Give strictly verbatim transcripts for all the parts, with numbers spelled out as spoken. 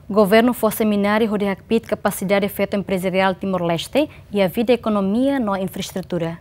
Governo for seminário onde repite capacidade de efeito empresarial Timor-Leste e a vida e economia na infraestrutura.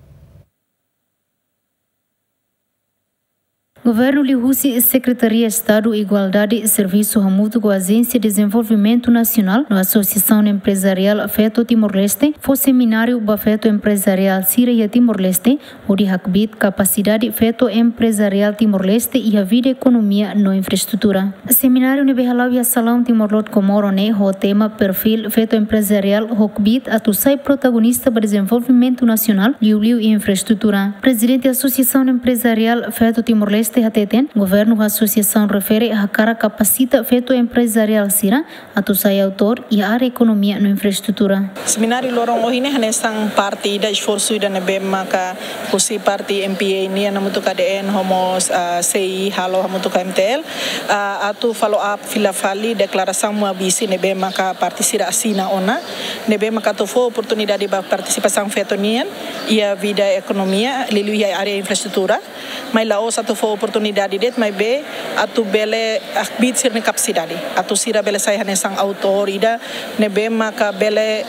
Governo Lihusi, Secretaria de Estado, Igualdade e Serviço Mútuo com a Agência de Desenvolvimento Nacional, na Associação Empresarial Afeto Timor-Leste, foi seminário do Afeto Empresarial Síria Timor-Leste, onde repite capacidade Afeto Empresarial Timor-Leste e a vida e economia na infraestrutura. O seminário ne behalau e Salão Timor-Leste Comoro ne o tema perfil Afeto Empresarial Hokbit a sai protagonista para desenvolvimento nacional, liu-liu e infraestrutura. Presidente da Associação Empresarial Afeto Timor-Leste Hateten, governo da associação refere a cara capacita feito empresarial sira, a sai autor e a área economia na infraestrutura. Seminário lorong ohine hanesang parti da esforço da nebema ka kusi parti M P A ni na mutu K D N homos C I halo mutu K M T L atu follow up filafali declaração muabisi nebema ka parti sira asina ona nebema ka to fo oportunidade de participação feito nian e a vida economia lilu a área infraestrutura mas lá os atu fo oportunidade det mai be atu bele akbit sirne capacidade atu sira bele sai hanesang autor ida nebema ka bele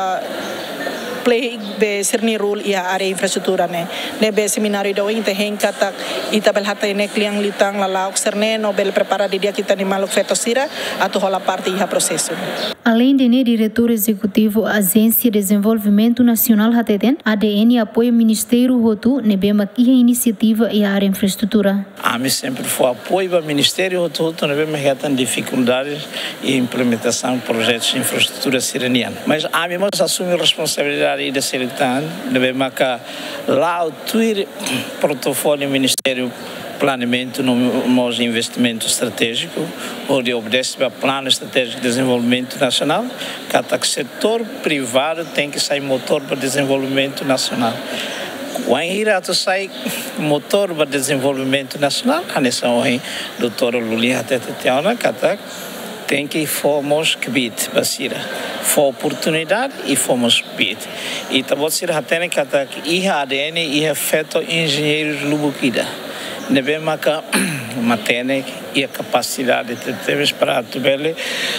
play be sirni role ia area infraestrutura ne nebe seminário do inte henkata ita bel hata ne kliang litang lalauk serne no bel prepara de dia kita ni maluk feto sira atu rola parte ia processo. Além de ne diretor executivo Agência de Desenvolvimento Nacional Hateten, A D N apoia Ministério Rotu nebe maquia iniciativa e área infraestrutura. A mim sempre foi apoio ao Ministério Rotu nebe maquia dificuldades e implementação de projetos de infraestrutura sireniana. Mas a mim mas assume responsabilidade da Seletan, deve marcar lá o Twitter portfólio Ministério Planeamento nos investimento estratégico, onde obedece ao Plano Estratégico de Desenvolvimento Nacional, cada setor privado tem que sair motor para desenvolvimento nacional. Quando irá sai motor para desenvolvimento nacional, a nessa hora, doutor Luli até teona cada tem que fomos kbit basira for oportunidade e fomos bit e também se hatene kata iha A D N iha feito engenheiros lubukida nebe maka matene e a capacidade de teves para tubele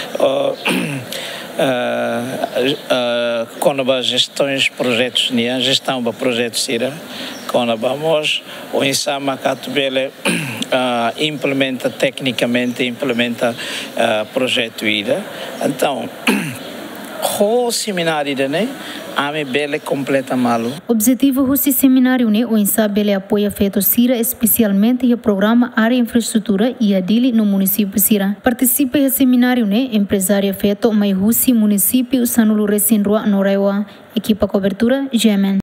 quando as gestões projetos nia gestão para projetos sira quando vamos o insama katubele Uh, implementa tecnicamente, implementa uh, projeto ida. Então, o seminário da né, a me bele completa malo. Objetivo desse seminário né, o insabele apoia feito Sira especialmente o programa Área Infraestrutura e a dele no município Sira. Participa do seminário né, empresária feito mais Russi município Sanulu Resinrua Norewa, equipa cobertura Gemen.